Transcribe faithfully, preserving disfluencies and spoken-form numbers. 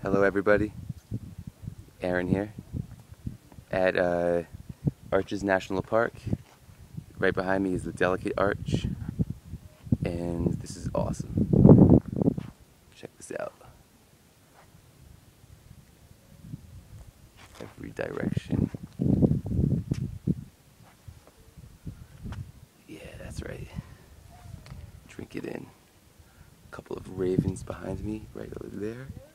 Hello everybody, Aaron here at uh, Arches National Park. Right behind me is the Delicate Arch, and this is awesome. Check this out. Every direction. Yeah, that's right. Drink it in. A couple of ravens behind me, right over there.